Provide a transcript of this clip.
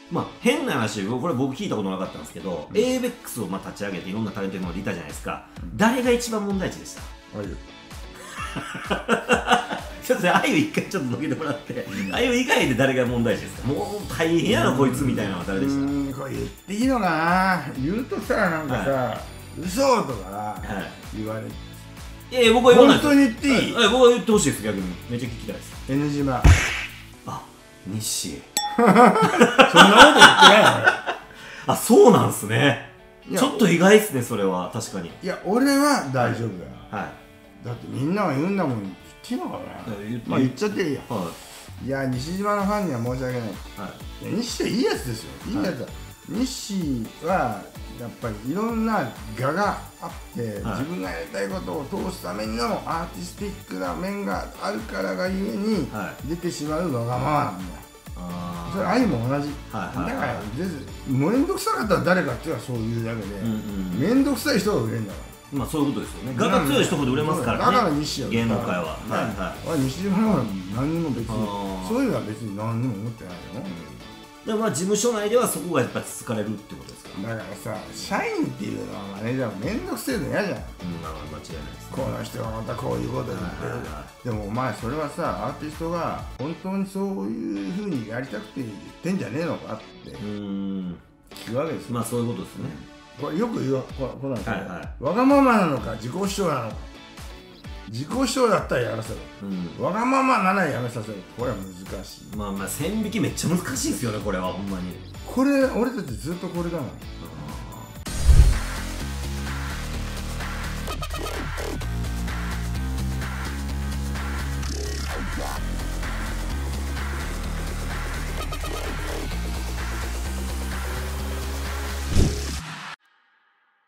まあ変な話、これ僕聞いたことなかったんですけど、ABEX を立ち上げていろんなタレント今までいたじゃないですか。誰が一番問題児でした？ちょっとあゆ一回ちょっとどけてもらって、あゆ以外で誰が問題児ですか？もう大変やなこいつみたいなのは誰でした？ これ言っていいのかな。言うとさ、なんかさ、嘘とか言われて、 いや僕は言わないです。 本当に言っていい？ 僕は言ってほしいです。逆にめっちゃ聞きたいです。 N 島。 あ、西そんなこと言ってないよ。 あ、そうなんすね。 いやちょっと意外ですね、それは確かに。 いや、俺は大丈夫だよ。 はだってみんなが言うんだもん。言っていいのかな。まあ言っちゃっていいよ。 いはいや、西島のファンには申し訳ない。 はい。 いや、西はいいやつですよ。いいやつだ。西はやっぱりいろんな我があって、自分がやりたいことを通すためのアーティスティックな面があるからがゆえに出てしまうわがままなんだよ。それ愛も同じ。だから面倒くさかったら誰かっていうのはそういうだけで、面倒くさい人が売れるんだから。 まあそういうことですよね。我が強い人ほど売れますからね。 だから西は芸能界は。 西島は何にも別にそういうのは別に何にも思ってないよ。 でもまあ事務所内ではそこがやっぱつつかれるってことですか？ だからさ、社員っていうのはマネージャーも面倒くせえの嫌じゃん。 まあ間違いないです。 この人がまたこういうこと言ってる。でもお前それはさ、アーティストが本当にそういうふうにやりたくて言ってんじゃねえのかって言うわけですよ。 まあそういうことですね。 これよく言うこなんですよ。わがままなのか自己主張なのか。自己主張だったらやらせろ、わがままならやめさせる。これは難しい。 まあ線引きめっちゃ難しいですよね、これはほんまに。 これ俺たちずっとこれだもん。